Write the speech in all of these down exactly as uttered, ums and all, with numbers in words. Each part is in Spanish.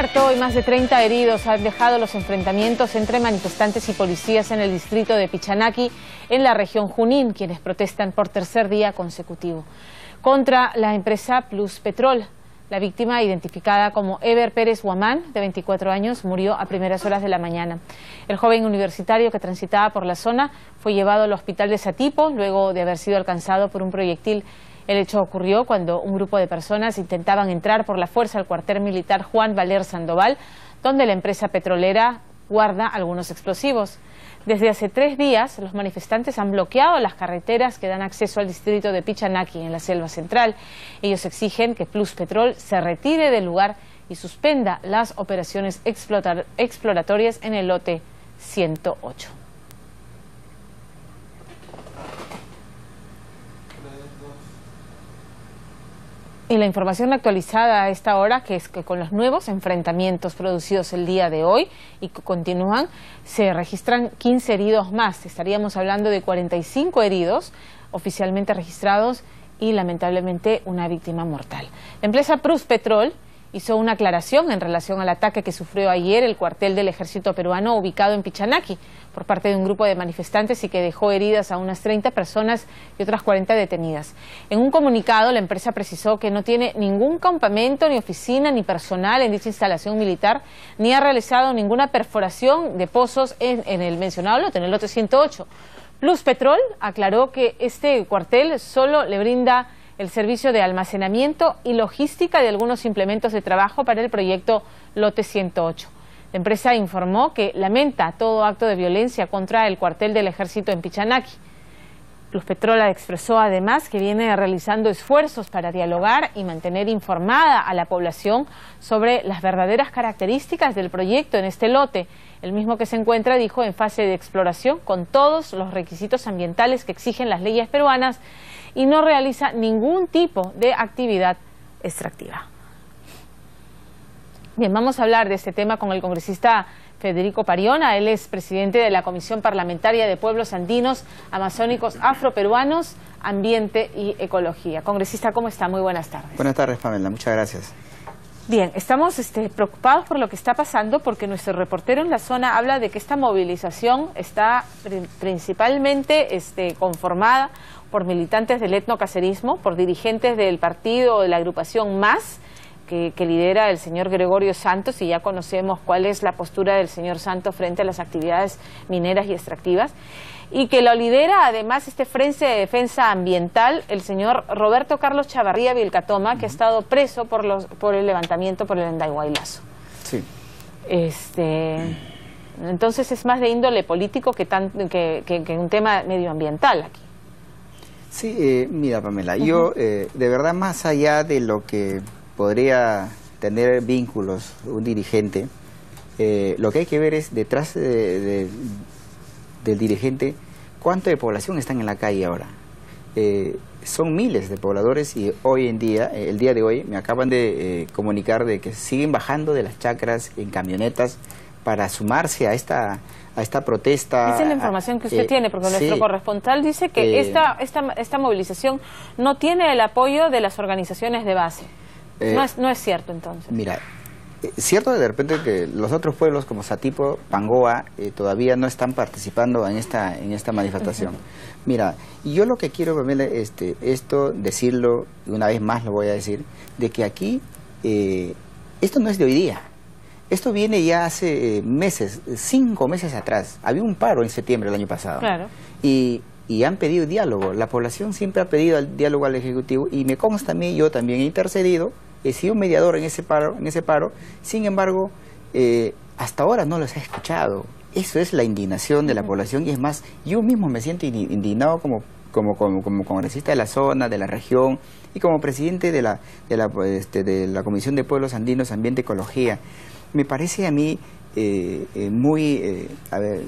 muerto y más de treinta heridos han dejado los enfrentamientos entre manifestantes y policías en el distrito de Pichanaki, en la región Junín, quienes protestan por tercer día consecutivo contra la empresa Pluspetrol. La víctima, identificada como Eber Pérez Guamán, de veinticuatro años, murió a primeras horas de la mañana. El joven universitario que transitaba por la zona fue llevado al hospital de Satipo luego de haber sido alcanzado por un proyectil. El hecho ocurrió cuando un grupo de personas intentaban entrar por la fuerza al cuartel militar Juan Valer Sandoval, donde la empresa petrolera guarda algunos explosivos. Desde hace tres días, los manifestantes han bloqueado las carreteras que dan acceso al distrito de Pichanaki, en la selva central. Ellos exigen que Pluspetrol se retire del lugar y suspenda las operaciones exploratorias en el lote ciento ocho. Y la información actualizada a esta hora, que es que con los nuevos enfrentamientos producidos el día de hoy y que continúan, se registran quince heridos más. Estaríamos hablando de cuarenta y cinco heridos oficialmente registrados y lamentablemente una víctima mortal. La empresa Pluspetrol hizo una aclaración en relación al ataque que sufrió ayer el cuartel del ejército peruano ubicado en Pichanaki por parte de un grupo de manifestantes y que dejó heridas a unas treinta personas y otras cuarenta detenidas. En un comunicado, la empresa precisó que no tiene ningún campamento, ni oficina, ni personal en dicha instalación militar, ni ha realizado ninguna perforación de pozos en, en el mencionado lote, en el lote ciento ocho. Pluspetrol aclaró que este cuartel solo le brinda el servicio de almacenamiento y logística de algunos implementos de trabajo para el proyecto Lote ciento ocho. La empresa informó que lamenta todo acto de violencia contra el cuartel del ejército en Pichanaki. Pluspetrol expresó además que viene realizando esfuerzos para dialogar y mantener informada a la población sobre las verdaderas características del proyecto en este lote, el mismo que se encuentra, dijo, en fase de exploración con todos los requisitos ambientales que exigen las leyes peruanas y no realiza ningún tipo de actividad extractiva. Bien, vamos a hablar de este tema con el congresista Federico Pariona. Él es presidente de la Comisión Parlamentaria de Pueblos Andinos, Amazónicos, Afroperuanos, Ambiente y Ecología. Congresista, ¿cómo está? Muy buenas tardes. Buenas tardes, Pamela. Muchas gracias. Bien, estamos este, preocupados por lo que está pasando porque nuestro reportero en la zona habla de que esta movilización está pr principalmente este, conformada por militantes del etnocacerismo, por dirigentes del partido de la agrupación MAS, que, que lidera el señor Gregorio Santos, y ya conocemos cuál es la postura del señor Santos frente a las actividades mineras y extractivas, y que lo lidera además este Frente de Defensa Ambiental, el señor Roberto Carlos Chavarría Vilcatoma, que ha estado preso por, los, por el levantamiento por el Andahuaylazo. Sí. Este, entonces es más de índole político que, tan, que, que, que un tema medioambiental aquí. Sí, eh, mira, Pamela, uh-huh. yo eh, de verdad, más allá de lo que podría tener vínculos un dirigente, eh, lo que hay que ver es detrás de, de, del dirigente cuánto de población están en la calle ahora. Eh, son miles de pobladores y hoy en día, eh, el día de hoy, me acaban de eh, comunicar de que siguen bajando de las chacras en camionetas para sumarse a esta a esta protesta. Esa es la información que usted eh, tiene, porque sí, nuestro corresponsal dice que eh, esta, esta, esta movilización no tiene el apoyo de las organizaciones de base. Eh, no, es, no es cierto, entonces. Mira, eh, cierto de repente que los otros pueblos como Satipo, Pangoa, eh, todavía no están participando en esta en esta manifestación. Uh-huh. Mira, yo lo que quiero, Pamela, este, esto, decirlo, y una vez más lo voy a decir, de que aquí, eh, esto no es de hoy día. Esto viene ya hace eh, meses, cinco meses atrás. Había un paro en septiembre del año pasado. Claro. Y, y han pedido diálogo. La población siempre ha pedido el diálogo al Ejecutivo y me consta a mí, yo también he intercedido, he sido un mediador en ese paro. En ese paro. Sin embargo, eh, hasta ahora no los he escuchado. Eso es la indignación de la población y es más, yo mismo me siento indignado como, como, como, como congresista de la zona, de la región y como presidente de la, de la, este, de la Comisión de Pueblos Andinos, Ambiente y Ecología. Me parece a mí eh, eh, muy, eh, a ver,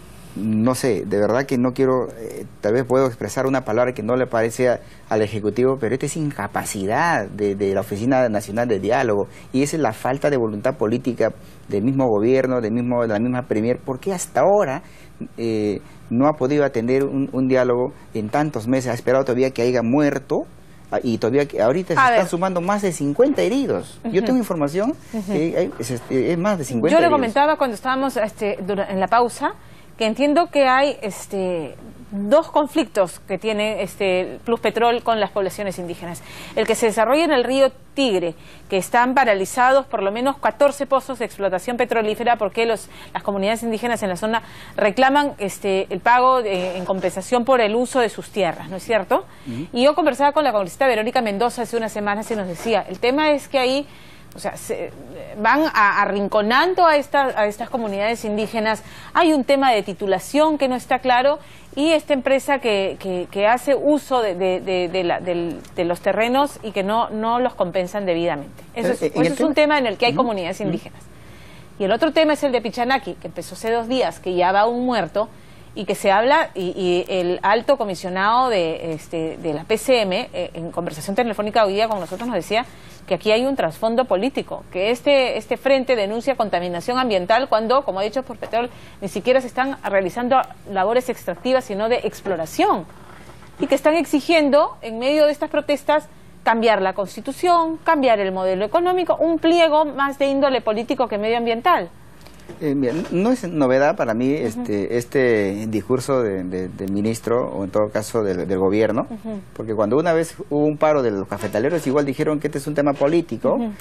no sé, de verdad que no quiero, eh, tal vez puedo expresar una palabra que no le parece a, al Ejecutivo, pero esta es incapacidad de, de la Oficina Nacional de Diálogo y esa es la falta de voluntad política del mismo gobierno, del mismo, de la misma Premier, porque hasta ahora eh, no ha podido atender un, un diálogo en tantos meses, ha esperado todavía que haya muerto y todavía ahorita se A están ver. sumando más de cincuenta heridos. Uh-huh. Yo tengo información, uh-huh. eh, es, es, es más de cincuenta Yo le heridos. comentaba cuando estábamos este, en la pausa que entiendo que hay este, dos conflictos que tiene este Pluspetrol con las poblaciones indígenas. El que se desarrolla en el río Tigre, que están paralizados por lo menos catorce pozos de explotación petrolífera porque los, las comunidades indígenas en la zona reclaman este, el pago de, en compensación por el uso de sus tierras, ¿no es cierto? Uh-huh. Y yo conversaba con la congresista Verónica Mendoza hace unas semanas y nos decía, el tema es que ahí o sea, se van a, arrinconando a, esta, a estas comunidades indígenas, hay un tema de titulación que no está claro y esta empresa que, que, que hace uso de, de, de, de, la, de, de los terrenos y que no, no los compensan debidamente. Eso es, eso es un tema en el que hay comunidades indígenas. Y el otro tema es el de Pichanaki, que empezó hace dos días, que ya va un muerto y que se habla, y, y el alto comisionado de, este, de la P C M, eh, en conversación telefónica hoy día con nosotros, nos decía que aquí hay un trasfondo político, que este, este frente denuncia contaminación ambiental cuando, como ha dicho Pluspetrol, ni siquiera se están realizando labores extractivas, sino de exploración, y que están exigiendo, en medio de estas protestas, cambiar la Constitución, cambiar el modelo económico, un pliego más de índole político que medioambiental. Eh, mira, no es novedad para mí este, uh-huh. este discurso de, de, del ministro, o en todo caso del, del gobierno, uh-huh. porque cuando una vez hubo un paro de los cafetaleros, igual dijeron que este es un tema político. Uh-huh.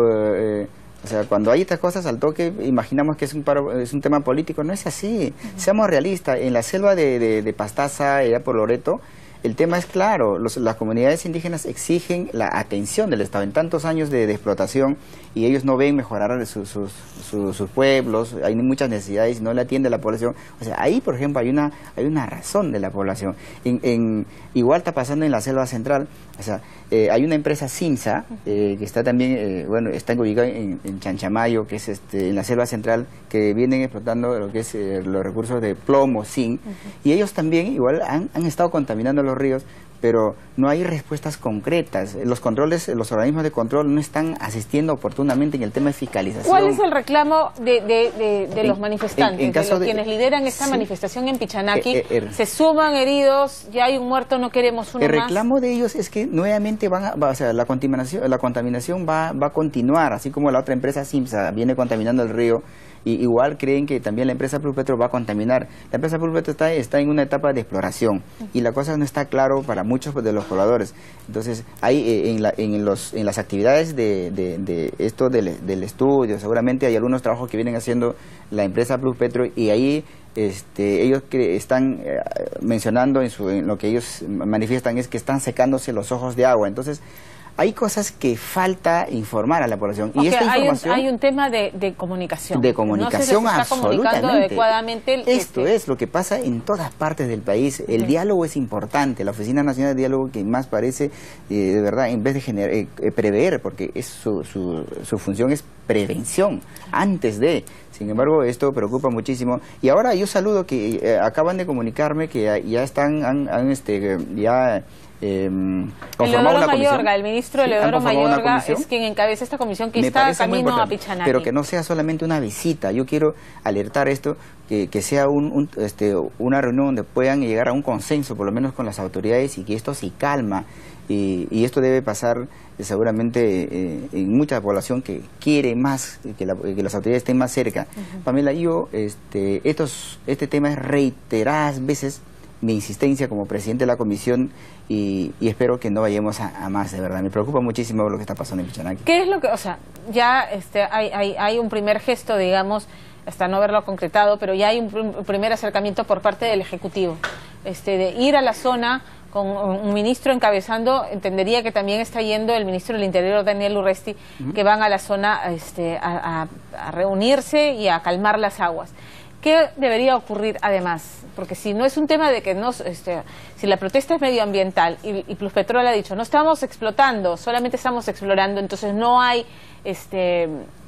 eh, o sea, cuando hay estas cosas al toque, imaginamos que es un paro, es un tema político. No es así. Uh-huh. Seamos realistas. En la selva de, de, de Pastaza, allá por Loreto, el tema es claro, los, las comunidades indígenas exigen la atención del Estado en tantos años de, de explotación y ellos no ven mejorar sus, sus, sus, sus pueblos, hay muchas necesidades y no le atiende la población. O sea, ahí, por ejemplo, hay una hay una razón de la población. En, en, igual está pasando en la selva central, o sea, eh, hay una empresa Simsa, eh, que está también, eh, bueno, está ubicada en, en Chanchamayo, que es este, en la selva central, que vienen explotando lo que es eh, los recursos de plomo, zinc, uh-huh. y ellos también igual han, han estado contaminando los ríos, pero no hay respuestas concretas. Los controles, los organismos de control no están asistiendo oportunamente en el tema de fiscalización. ¿Cuál es el reclamo de, de, de, de en, los manifestantes, en, en caso de, los, de quienes lideran esta sí, manifestación en Pichanaki? Eh, eh, er, se suman heridos, ya hay un muerto, no queremos uno más. El reclamo más. de ellos es que nuevamente van a, va, o sea, la contaminación, la contaminación va, va a continuar, así como la otra empresa Simsa viene contaminando el río. Y igual creen que también la empresa Pluspetrol va a contaminar. La empresa Pluspetrol está, está en una etapa de exploración y la cosa no está claro para muchos de los pobladores. Entonces, hay eh, en, la, en, los, en las actividades de, de, de esto del, del estudio, seguramente hay algunos trabajos que vienen haciendo la empresa Pluspetrol y ahí este, ellos que están eh, mencionando en, su, en lo que ellos manifiestan es que están secándose los ojos de agua. Entonces, hay cosas que falta informar a la población. Okay, y esta información, hay, un, hay un tema de, de comunicación. De comunicación, no se está comunicando adecuadamente. El, Esto este... es lo que pasa en todas partes del país. El sí. diálogo es importante. La Oficina Nacional de Diálogo, que más parece, eh, de verdad, en vez de generar, eh, prever, porque es su, su, su función es prevención, antes de... Sin embargo, esto preocupa muchísimo. Y ahora yo saludo que eh, acaban de comunicarme que ya, ya están, han, han este, ya... Eh, Eleodoro Mayorga, el ministro sí, Eleodoro Mayorga es quien encabeza esta comisión que Me está camino a Pichanaki. Pero que no sea solamente una visita. Yo quiero alertar esto, que, que sea un, un, este, una reunión donde puedan llegar a un consenso, por lo menos con las autoridades, y que esto se calma. Y, y esto debe pasar eh, seguramente eh, en mucha población que quiere más, que, la, que las autoridades estén más cerca. Uh-huh. Pamela, yo, este, estos, este tema es reiteradas veces mi insistencia como presidente de la comisión y, y espero que no vayamos a, a más, de verdad. Me preocupa muchísimo lo que está pasando en Pichanaki. ¿Qué es lo que, o sea, ya este, hay, hay, hay un primer gesto, digamos, hasta no haberlo concretado, pero ya hay un, un primer acercamiento por parte del Ejecutivo, este, de ir a la zona con un ministro encabezando, entendería que también está yendo el ministro del Interior, Daniel Urresti, uh-huh. que van a la zona este, a, a, a reunirse y a calmar las aguas. ¿Qué debería ocurrir además? Porque si no es un tema de que no, este, si la protesta es medioambiental y, y Pluspetrol ha dicho no estamos explotando, solamente estamos explorando, entonces no hay este,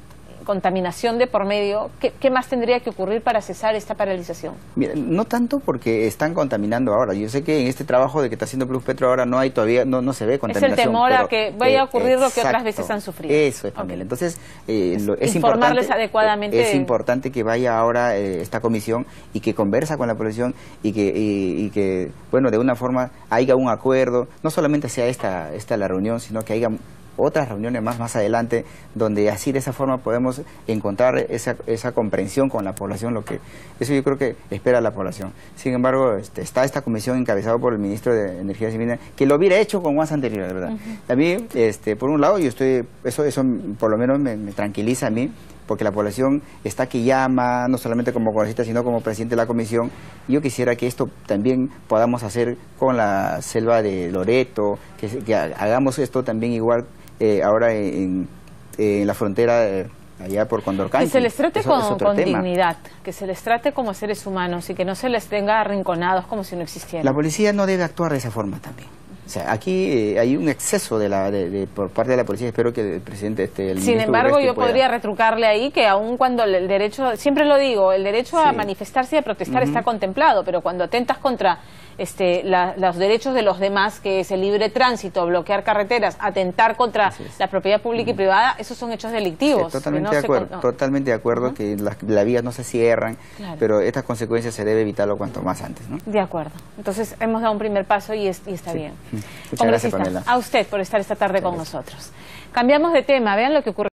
contaminación de por medio, ¿qué, qué más tendría que ocurrir para cesar esta paralización? Mira, no tanto porque están contaminando ahora. Yo sé que en este trabajo de que está haciendo Plus Petro ahora no hay todavía, no, no se ve contaminación. Es el temor pero, a que vaya eh, a ocurrir lo que exacto, otras veces han sufrido. Eso es, Pamela. Okay. Entonces, eh, lo, es informarles importante, adecuadamente. Es importante que vaya ahora eh, esta comisión y que conversa con la población y que, y, y que, bueno, de una forma haya un acuerdo, no solamente sea esta, esta la reunión, sino que haya otras reuniones más más adelante, donde así de esa forma podemos encontrar esa, esa comprensión con la población, lo que eso yo creo que espera la población. Sin embargo, este, está esta comisión encabezada por el ministro de Energía y Minas, que lo hubiera hecho con más anterioridad, ¿verdad? Uh-huh. A mí, este, por un lado, yo estoy, eso, eso por lo menos me, me tranquiliza a mí, porque la población está que llama, no solamente como congresista, sino como presidente de la comisión. Yo quisiera que esto también podamos hacer con la selva de Loreto, que, que hagamos esto también igual eh, ahora en, en la frontera eh, allá por Condorcanqui. Que se les trate eso, con, con dignidad, que se les trate como seres humanos y que no se les tenga arrinconados como si no existieran. La policía no debe actuar de esa forma también. O sea, aquí eh, hay un exceso de la de, de, por parte de la policía. Espero que el presidente esté... El Sin embargo, yo pueda... podría retrucarle ahí que aun cuando el derecho, siempre lo digo, el derecho sí. a manifestarse y a protestar uh-huh. está contemplado, pero cuando atentas contra este, la, los derechos de los demás, que es el libre tránsito, bloquear carreteras, atentar contra la propiedad pública uh-huh. y privada, esos son hechos delictivos. Sí, totalmente, no de acuerdo, con... totalmente de acuerdo uh-huh. que las la vías no se cierran, claro. pero estas consecuencias se debe evitarlo cuanto más antes, ¿no? De acuerdo. Entonces, hemos dado un primer paso y, es, y está sí. bien. Muchas gracias, Pamela. A usted por estar esta tarde Muchas con gracias. nosotros. Cambiamos de tema, vean lo que ocurre.